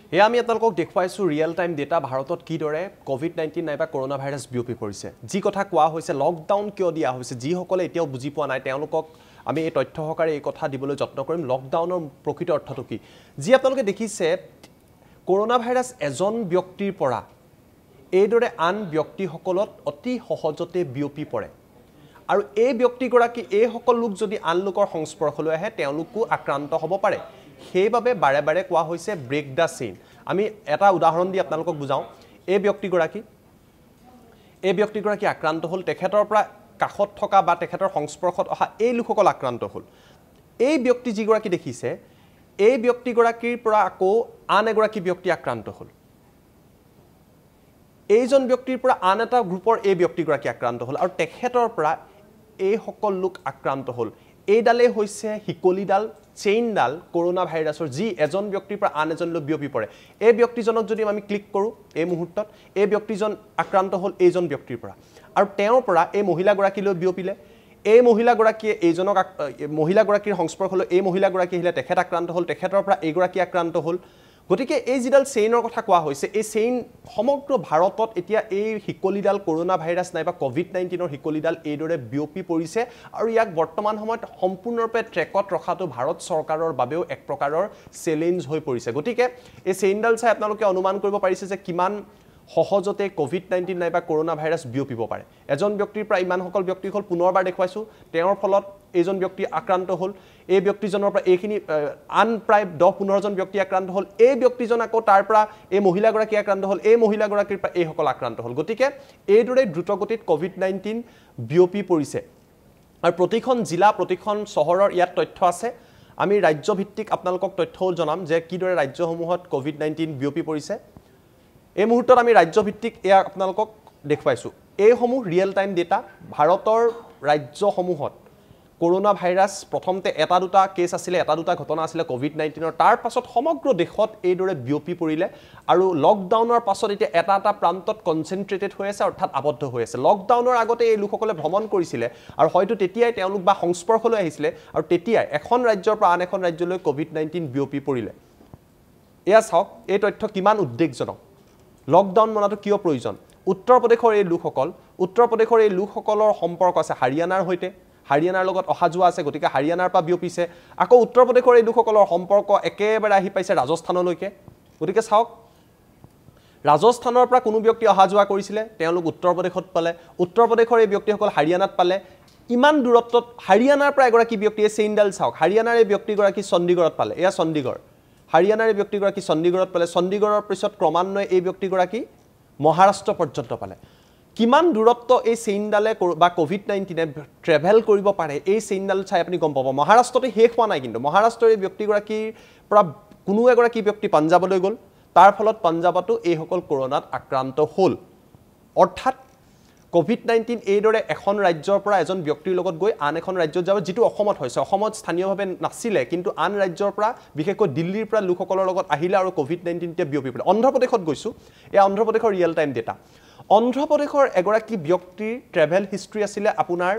এয়া আমি আপোনালোকক দেখুৱাইছো ৰিয়েল টাইম ডেটা ভাৰতত কিদৰে কোভিড-19 নাইবা কৰোনা ভাইৰাছ বিয়পি পৰিছে যি কথা কোৱা হৈছে লকডাউন কিয় দিয়া হৈছে যিসকলে এতিয়াও বুজি পোৱা নাই তেওঁলোকক আমি এই তথ্য সহকাৰে এই কথা দিবলৈ যত্ন কৰিম লকডাউনৰ প্ৰকৃত অৰ্থটো কি যি আপোনালোকে দেখিছে কৰোনা ভাইৰাছ এজন ব্যক্তিৰ পৰা এইদৰে আন ব্যক্তিসকলত অতি সহজতে বিয়পি পৰে আৰু এই ব্যক্তিগৰাকী এই সকল লোক যদি আন লোকৰ সংস্পৰ্শলৈ আহে তেওঁলোকো আক্ৰান্ত হ'ব পাৰে সেইবাবে বাৰে বাৰে কোৱা হৈছে ব্ৰেক দা চেইন আমি এটা উদাহৰণ দি আপোনালোকক বুজাও এই ব্যক্তিগৰাকী আক্ৰান্ত হ'ল তেখেতৰ পৰা কাখত থকা বা তেখেতৰ সংস্পৰ্শত অহা এই লোকসকল আক্ৰান্ত হ'ল এই ব্যক্তি যিগৰাকী দেখিছে এই ব্যক্তিগৰাকীৰ পৰা আকৌ আন এগৰাকী ব্যক্তি আক্ৰান্ত হ'ল এইজন ব্যক্তিৰ পৰা আন এটা গ্ৰুপৰ এই ব্যক্তিগৰাকী আক্ৰান্ত হ'ল আৰু তেখেতৰ পৰা এই সকল লোক আক্ৰান্ত হ'ল এইডালে হৈছে হিকলিডাল চেইনডাল কৰোনা ভাইৰাছৰ যি এজন ব্যক্তিৰ পৰা আন এজনলৈ বিয়পি পৰে এই ব্যক্তিজনক যদি আমি ক্লিক কৰোঁ এই মুহূৰ্তত এই ব্যক্তিজন আক্ৰান্ত হ'ল এইজন ব্যক্তিৰ পৰা আৰু তেওঁৰ পৰা এই মহিলাগৰাকীলৈ বিয়পিলে এই মহিলাগৰাকীয়ে এইজনক মহিলাগৰাকীৰ সংস্পৰ্শলৈ এই মহিলাগৰাকী আহিলে তেখেত আক্ৰান্ত হ'ল তেখেতৰ পৰা এইগৰাকী আক্ৰান্ত হ'ল গতিকে এই যিডাল চেইনৰ কথা কোৱা হৈছে এই চেইন সমগ্ৰ ভাৰতত এতিয়া এই হিকলিডাল কৰোনা ভাইৰাছ নাইবা কোভিড-19ৰ হিকলিডাল এইদৰে বিয়পি পৰিছে আৰু ইয়াক বৰ্তমান সময়ত সম্পূৰ্ণৰূপে ট্ৰেকত ৰখাটো ভাৰত চৰকাৰৰ বাবেও এক প্ৰকাৰৰ চেলেঞ্জ হৈ পৰিছে গতিকে এই চেইনডাল চাই আপোনালোকে অনুমান কৰিব পাৰিছে যে কিমান সহজতে কোভিড-19 নাইবা কৰোনা ভাইৰাছ বিয়পিব পাৰে এজন ব্যক্তিৰ পৰা ইমান সকল ব্যক্তি হ'ল পুনৰবাৰ দেখুৱাইছো তেওঁৰ ফলত এইজন ব্যক্তি আক্ৰান্ত হ'ল এই ব্যক্তিজনৰ পৰা এইখিনি আন প্ৰায় 10-15 জন ব্যক্তি আক্ৰান্ত হ'ল এই ব্যক্তিজন আকৌ তাৰ পৰা এই মহিলাগৰাকী আক্ৰান্ত হ'ল এই মহিলাগৰাকীৰ পৰা এই সকল আক্ৰান্ত হ'ল গতিকে এইদৰে দ্ৰুতগতিত কোভিড-19 বিয়পি পৰিছে আৰু প্ৰতিখন জিলা প্ৰতিখন চহৰৰ ইয়াত তথ্য আছে আমি ৰাজ্যভিত্তিক আপোনালোকক তথ্যও জনাম যে কিদৰে ৰাজ্যসমূহত কোভিড-19 বিয়পি পৰিছে এই মুহূৰ্তত আমি ৰাজ্যভিত্তিক এয়া আপোনালোকক দেখুৱাইছো এইসমূহ ৰিয়েল টাইম ডেটা ভাৰতৰ ৰাজ্যসমূহত কৰোনা ভাইৰাছ প্ৰথমতে এটা দুটা কেছ আছিলে এটা দুটা ঘটনা আছিলে কোভিড-19ৰ তাৰ পাছত সমগ্ৰ দেশত এইদৰে বিয়পি পৰিলে আৰু লকডাউনৰ পাছত এতিয়া এটা এটা প্ৰান্তত কনচেন্ট্ৰেটেড হৈ আছে অৰ্থাৎ আবদ্ধ হৈ আছে লকডাউনৰ আগতে এই লোকসকলে ভ্ৰমণ কৰিছিলে আৰু হয়তো তেতিয়াই তেওঁলোক বা সংস্পৰ্শলৈ আহিছিলে আৰু তেতিয়াই এখন ৰাজ্যৰ পৰা আন এখন ৰাজ্যলৈ কোভিড-19 বিয়পি পৰিলে এয়া চাওক এই তথ্য কিমান উদ্বেগজনক লকডাউন মনাটো কিয় প্ৰয়োজন উত্তৰ প্ৰদেশৰ এই লোকসকলৰ সম্পৰ্ক আছে হাৰিয়ানাৰ সৈতে হাৰিয়ানাৰ লগত অহা যোৱা আছে গতিকে হাৰিয়ানাৰ পৰা বিয়পিছে আকৌ উত্তৰ প্ৰদেশৰ এই লোকসকলৰ সম্পৰ্ক একেবাৰে আহি পাইছে ৰাজস্থানলৈকে গতিকে চাওক ৰাজস্থানৰ পৰা কোনো ব্যক্তি অহা যোৱা কৰিছিলে তেওঁলোক উত্তৰ প্ৰদেশত পালে উত্তৰ প্ৰদেশৰ এই ব্যক্তিসকল হাৰিয়ানাত পালে ইমান দূৰত্বত হাৰিয়ানাৰ পৰা এগৰাকী ব্যক্তিয়ে চেইনডাল চাওক হাৰিয়ানাৰ এই ব্যক্তিগৰাকী চণ্ডীগড়ত পালে এয়া চণ্ডীগড় হাৰিয়ানাৰ এই ব্যক্তিগৰাকী চণ্ডীগড়ত পালে চণ্ডীগড়ৰ পিছত ক্ৰমান্বয়ে এই ব্যক্তিগৰাকী মহাৰাষ্ট্ৰ পৰ্যন্ত পালে কিমান দূৰত্ব এই চেইনডালে বা কোভিড-19 ট্ৰেভেল কৰিব পাৰে এই চেইনডাল চাই আপুনি গম পাব মহাৰাষ্ট্ৰতে শেষ হোৱা নাই কিন্তু মহাৰাষ্ট্ৰৰ এই ব্যক্তিগৰাকীৰ পৰা কোনো এগৰাকী ব্যক্তি পাঞ্জাবলৈ গ'ল তাৰ ফলত পাঞ্জাবতো এই সকল কৰোনাত আক্ৰান্ত হ'ল অৰ্থাৎ কোভিড-19 এইদৰে এখন ৰাজ্যৰ পৰা এজন ব্যক্তিৰ লগত গৈ আন এখন ৰাজ্যত যাব যিটো অসমত হৈছে অসমত স্থানীয়ভাৱে নাছিলে কিন্তু আন ৰাজ্যৰ পৰা বিশেষকৈ দিল্লীৰ পৰা লোকসকলৰ লগত আহিলে আৰু কোভিড-19 তে বিয়পি পৰিলে অন্ধ্ৰপ্ৰদেশত গৈছো এই অন্ধ্ৰপ্ৰদেশৰ ৰিয়েল টাইম ডেটা অন্ধ্ৰপ্ৰদেশৰ এগৰাকী ব্যক্তিৰ ট্ৰেভেল হিষ্ট্ৰী আছিলে আপোনাৰ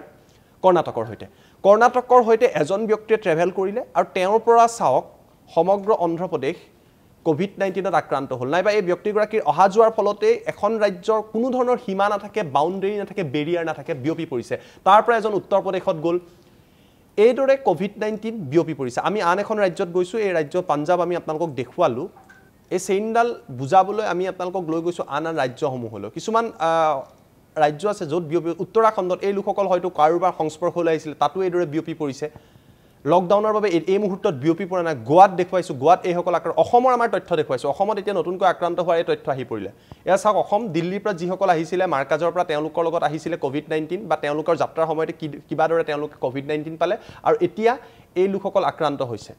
কৰ্ণাটকৰ সৈতে এজন ব্যক্তিয়ে ট্ৰেভেল কৰিলে আৰু তেওঁৰ পৰা চাওক সমগ্ৰ অন্ধ্ৰপ্ৰদেশ কোভিড-19ত আক্ৰান্ত হ'ল নাইবা এই ব্যক্তিগৰাকীৰ অহা যোৱাৰ ফলতে এখন ৰাজ্যৰ কোনো ধৰণৰ সীমা নাথাকে বাউণ্ডেৰী নাথাকে বেৰিয়াৰ নাথাকে বিয়পি পৰিছে তাৰ পৰা এজন উত্তৰ প্ৰদেশত গ'ল এইদৰে কোভিড-19 বিয়পি পৰিছে আমি আন এখন ৰাজ্যত গৈছো এই ৰাজ্য পাঞ্জাব আমি আপোনালোকক দেখুৱালো এই চেইনডাল বুজাবলৈ আমি আপোনালোকক লৈ গৈছো আন ৰাজ্যসমূহলৈ কিছুমান ৰাজ্য আছে য'ত বিয়পি উত্তৰাখণ্ডত এই লোকসকল হয়তো কাৰোবাৰ সংস্পৰ্শলৈ আহিছিল তাতো এইদৰে বিয়পি পৰিছে লকডাউনৰ বাবে এই মুহূৰ্তত বিয়পি পৰা নাই গোৱাত দেখুৱাইছো গোৱাত এই সকল অসমৰ আমাৰ তথ্য দেখুৱাইছো অসমত এতিয়া নতুনকৈ আক্ৰান্ত হোৱাৰ এই তথ্য আহি পৰিলে এয়া চাওক অসম দিল্লীৰ পৰা যিসকল আহিছিলে মাৰ্কাজৰ পৰা তেওঁলোকৰ লগত আহিছিলে কোভিড-19 বা তেওঁলোকৰ যাত্ৰাৰ সময়তে কিবা দৰে তেওঁলোকে কোভিড-19 পালে আৰু এতিয়া এই লোকসকল আক্ৰান্ত হৈছে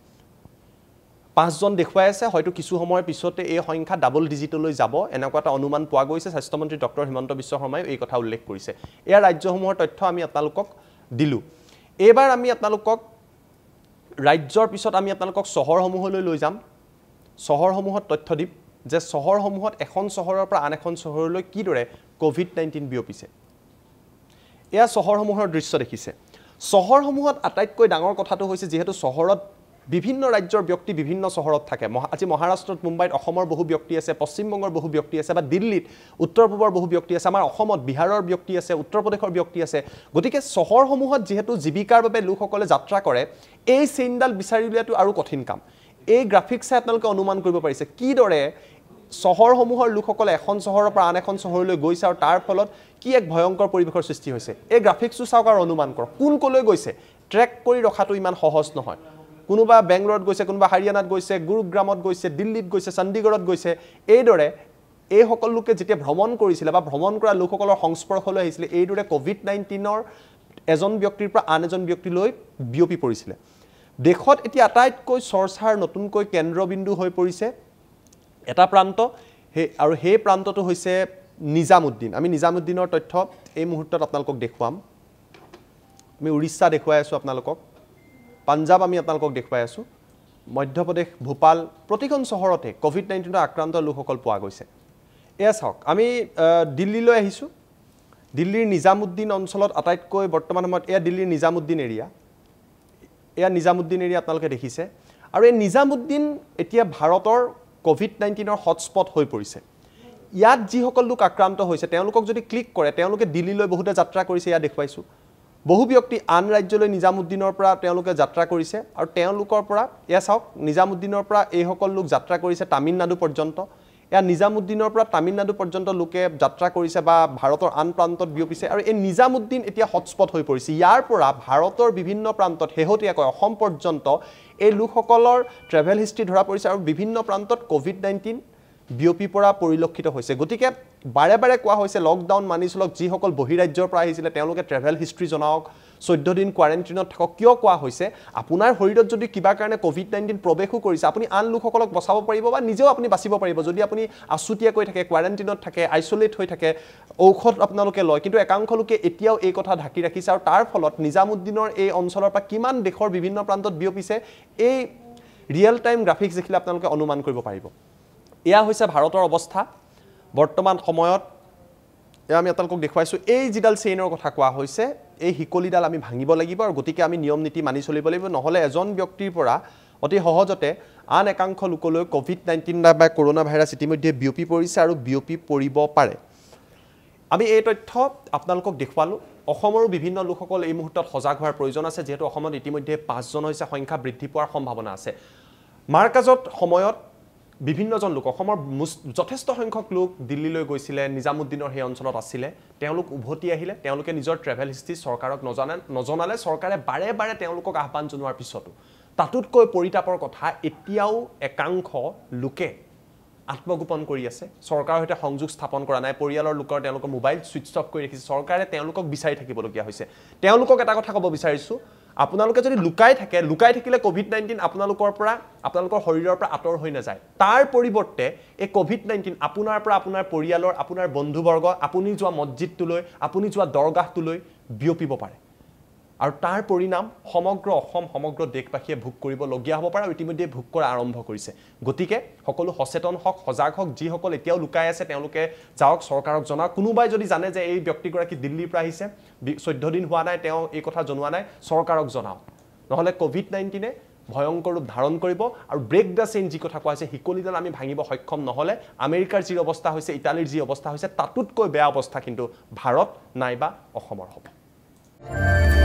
5 জন দেখুৱাই আছে হয়তো কিছু সময়ৰ পিছতে এই সংখ্যা ডাবল ডিজিটলৈ যাব এনেকুৱা এটা অনুমান পোৱা গৈছে স্বাস্থ্যমন্ত্ৰী ডক্টৰ হিমন্ত বিশ্ব শৰ্মাই এই কথা উল্লেখ কৰিছে এয়া ৰাজ্যসমূহৰ তথ্য আমি আপোনালোকক দিলো এবাৰ আমি আপোনালোকক ৰাজ্যৰ পিছত আমি আপোনালোকক চহৰসমূহলৈ লৈ যাম চহৰসমূহত তথ্য দিম যে চহৰসমূহত এখন চহৰৰ পৰা আন এখন চহৰলৈ কিদৰে কোভিড-19 বিয়পিছে এয়া চহৰসমূহৰ দৃশ্য দেখিছে চহৰসমূহত আটাইতকৈ ডাঙৰ কথাটো হৈছে যেহেতু চহৰত বিভিন্ন ৰাজ্যৰ ব্যক্তি বিভিন্ন চহৰত থাকে আজি মহাৰাষ্ট্ৰত মুম্বাইত অসমৰ বহু ব্যক্তি আছে পশ্চিমবংগৰ বহু ব্যক্তি আছে বা দিল্লীত উত্তৰ পূবৰ বহু ব্যক্তি আছে আমাৰ অসমত বিহাৰৰ ব্যক্তি আছে উত্তৰ প্ৰদেশৰ ব্যক্তি আছে গতিকে চহৰসমূহত যেহেতু জীৱিকাৰ বাবে লোকসকলে যাত্ৰা কৰে এই চেইনডাল বিচাৰি উলিয়াটো আৰু কঠিন কাম এই গ্ৰাফিক্স চাই আপোনালোকে অনুমান কৰিব পাৰিছে কিদৰে চহৰসমূহৰ লোকসকলে এখন চহৰৰ পৰা আন এখন চহৰলৈ গৈছে আৰু তাৰ ফলত কি এক ভয়ংকৰ পৰিৱেশৰ সৃষ্টি হৈছে এই গ্ৰাফিক্সটো চাওক আৰু অনুমান কৰক কোন কলৈ গৈছে ট্ৰেক কৰি ৰখাটো ইমান সহজ নহয় কোনোবা বেংগলোৰত গৈছে কোনোবা হাৰিয়ানাত গৈছে গুৰুগ্ৰামত গৈছে দিল্লীত গৈছে চণ্ডীগড়ত গৈছে এইদৰে এই সকল লোকে যেতিয়া ভ্ৰমণ কৰিছিল বা ভ্ৰমণ কৰা লোকসকলৰ সংস্পৰ্শলৈ আহিছিল এইদৰে কোভিড-19ৰ এজন ব্যক্তিৰ পৰা আন এজন ব্যক্তিলৈ বিয়পি পৰিছিল দেশত এতিয়া আটাইতকৈ চৰ্চাৰ নতুনকৈ কেন্দ্ৰবিন্দু হৈ পৰিছে এটা প্ৰান্ত আৰু সেই প্ৰান্তটো হৈছে নিজামুদ্দিন আমি নিজামুদ্দিনৰ তথ্য এই মুহূৰ্তত আপোনালোকক দেখুৱাম আমি উৰিষ্যা দেখুৱাই আছো আপোনালোকক পাঞ্জাব আমি আপোনালোকক দেখুৱাই আছো মধ্যপ্ৰদেশ ভোপাল প্ৰতিখন চহৰতে কোভিড-19ৰ আক্ৰান্ত লোকসকল পোৱা গৈছে এয়া চাওক আমি দিল্লীলৈ আহিছো দিল্লীৰ নিজামুদ্দিন অঞ্চলত আটাইতকৈ বৰ্তমান সময়ত এয়া দিল্লীৰ নিজামুদ্দিন এৰিয়া আপোনালোকে দেখিছে আৰু এই নিজামুদ্দিন এতিয়া ভাৰতৰ কোভিড-19ৰ হটস্পট হৈ পৰিছে ইয়াত যিসকল লোক আক্ৰান্ত হৈছে তেওঁলোকক যদি ক্লিক কৰে তেওঁলোকে দিল্লীলৈ বহুতে যাত্ৰা কৰিছে ইয়া দেখুৱাইছো বহু ব্যক্তি আন ৰাজ্যলৈ নিজামুদ্দিনৰ পৰা তেওঁলোকে যাত্ৰা কৰিছে আৰু তেওঁলোকৰ পৰা এয়া চাওক নিজামুদ্দিনৰ পৰা এই সকল লোক যাত্ৰা কৰিছে তামিলনাডু পৰ্যন্ত এয়া নিজামুদ্দিনৰ পৰা তামিলনাডু পৰ্যন্ত লোকে যাত্ৰা কৰিছে বা ভাৰতৰ আন প্ৰান্তত বিয়পিছে আৰু এই নিজামুদ্দিন এতিয়া হটস্পট হৈ পৰিছে ইয়াৰ পৰা ভাৰতৰ বিভিন্ন প্ৰান্তত হেহতীয়াকৈ অসম পৰ্যন্ত এই লোকসকলৰ ট্ৰেভেল হিষ্ট্ৰী ধৰা পৰিছে আৰু বিভিন্ন প্ৰান্তত কোভিড-19 বিয়পি পৰা পৰিলক্ষিত হৈছে গতিকে বাৰে বাৰে কোৱা হৈছে লকডাউন মানি চলক যিসকল বহিৰাজ্যৰ পৰা আহিছিলে তেওঁলোকে ট্ৰেভেল হিষ্ট্ৰী জনাওক 14 দিন কোৱাৰেণ্টাইনত থাকক কিয় কোৱা হৈছে আপোনাৰ শৰীৰত যদি কিবা কাৰণে কোভিড-19 প্ৰৱেশো কৰিছে আপুনি আন লোকসকলক বচাব পাৰিব বা নিজেও আপুনি বাচিব পাৰিব যদি আপুনি আছুতীয়াকৈ থাকে কোৱাৰেণ্টাইনত থাকে আইছলেট হৈ থাকে ঔষধ আপোনালোকে লয় কিন্তু একাংশ লোকে এতিয়াও এই কথা ঢাকি ৰাখিছে আৰু তাৰ ফলত নিজামুদ্দিনৰ এই অঞ্চলৰ পৰা কিমান দেশৰ বিভিন্ন প্ৰান্তত বিয়পিছে এই ৰিয়েল টাইম গ্ৰাফিক্স দেখিলে আপোনালোকে অনুমান কৰিব পাৰিব এয়া হৈছে ভাৰতৰ অৱস্থা বৰ্তমান সময়ত আমি আপোনালোকক দেখুৱাইছো এই যিডাল চেইনৰ কথা কোৱা হৈছে এই হিকলিডাল আমি ভাঙিব লাগিব আৰু গতিকে আমি নিয়ম নীতি মানি চলিব লাগিব নহলে এজন ব্যক্তিৰ পৰা অতি সহজতে আন একাংশ লোকলৈ কোভিড-19 বা কৰোনা ভাইৰাছ ইতিমধ্যে বিয়পি পৰিছে আৰু বিয়পি পৰিব পাৰে আমি এই তথ্য আপোনালোকক দেখুৱালো অসমৰো বিভিন্ন লোকসকল এই মুহূৰ্তত সজাগ হোৱাৰ প্ৰয়োজন আছে যেহেতু অসমত ইতিমধ্যে 5 জন হৈছে সংখ্যা বৃদ্ধি পোৱাৰ সম্ভাৱনা আছে মাৰ্কাজত সময়ত বিভিন্নজন লোক অসমৰ যথেষ্ট সংখ্যক লোক দিল্লীলৈ গৈছিলে নিজামুদ্দিনৰ সেই অঞ্চলত আছিল তেওঁলোক উভতি আহিলে তেওঁলোকে নিজৰ ট্ৰেভেল হিষ্ট্ৰী চৰকাৰক নজনালে চৰকাৰে বাৰে বাৰে তেওঁলোকক আহ্বান জনোৱাৰ পিছতো তাতোতকৈ পৰিতাপৰ কথা এতিয়াও একাংশ লোকে আত্মগোপন কৰি আছে চৰকাৰৰ সৈতে সংযোগ স্থাপন কৰা নাই পৰিয়ালৰ লোকৰ তেওঁলোকৰ মোবাইল সুইচ অফ কৰি ৰাখিছে চৰকাৰে তেওঁলোকক বিচাৰি থাকিবলগীয়া হৈছে তেওঁলোকক এটা কথা ক'ব বিচাৰিছো আপোনালোকে যদি লুকাই থাকিলে কোভিড-19 আপোনালোকৰ শৰীৰৰ পৰা আঁতৰ হৈ নাযায় তাৰ পৰিৱৰ্তে এই কোভিড-19 আপোনাৰ পৰা আপোনাৰ পৰিয়ালৰ আপোনাৰ বন্ধুবৰ্গ আপুনি যোৱা মছজিদটোলৈ আপুনি যোৱা দৰগাহটোলৈ বিয়পিব পাৰে আৰু তাৰ পৰিণাম সমগ্ৰ অসম সমগ্ৰ দেশবাসীয়ে ভোগ কৰিবলগীয়া হ'ব পাৰে আৰু ইতিমধ্যে ভোগ কৰা আৰম্ভ কৰিছে গতিকে সকলো সচেতন হওক সজাগ হওক যিসকল এতিয়াও লুকাই আছে তেওঁলোকে যাওক চৰকাৰক জনাওক কোনোবাই যদি জানে যে এই ব্যক্তিগৰাকী দিল্লীৰ পৰা আহিছে 14 দিন হোৱা নাই তেওঁ এই কথা জনোৱা নাই চৰকাৰক জনাওক নহলে কোভিড-19 ভয়ংকৰ ৰূপ ধাৰণ কৰিব আৰু ব্ৰেক দ্য চেইন যি কথা কোৱা হৈছে হিকলিডাল আমি ভাঙিব সক্ষম নহলে আমেৰিকাৰ যি অৱস্থা হৈছে ইটালীৰ যি অৱস্থা হৈছে তাতোতকৈ বেয়া অৱস্থা কিন্তু ভাৰত নাইবা অসমৰ হ'ব